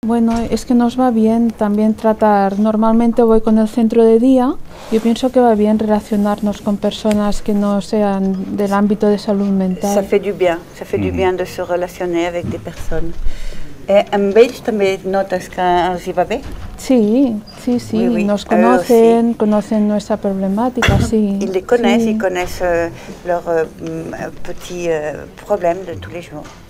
Bueno, es que nos va bien también tratar, normalmente voy con el centro de día, yo pienso que va bien relacionarnos con personas que no sean del ámbito de salud mental. Ça fait du bien de se relacionar avec des personnes. Amb ells també notes que els hi va bé? Sí, sí, sí, Oui, oui. nos conocen, conocen nuestra problemática, sí. Ils les connaissent, sí. ils connaissent leurs petits problèmes de tous les jours.